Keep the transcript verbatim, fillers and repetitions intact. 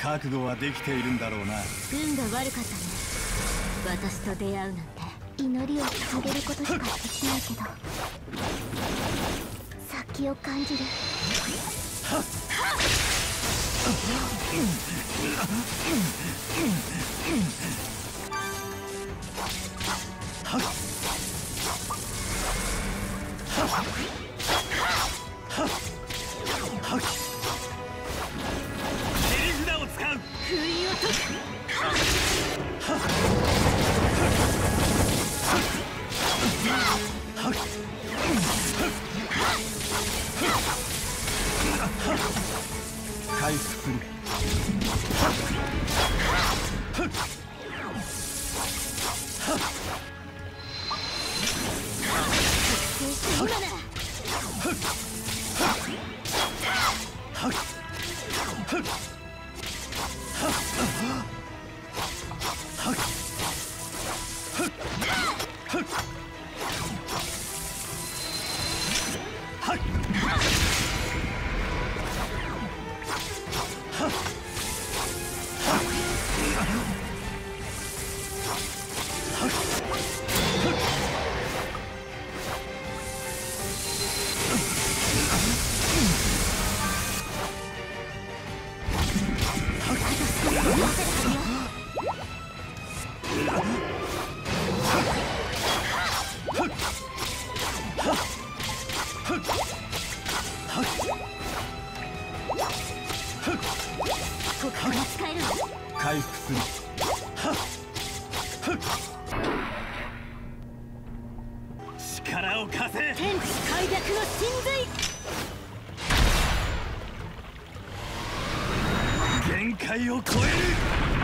覚悟はできているんだろうな。 運が悪かったね。私と出会うなんて。祈りを捧げることしかできないけど、先を感じる。はっ切り札を使う。 不意を解く。 回復する。 今なら。 回復する。力を貸せ。 天地開闢の神髄。 限界を超える。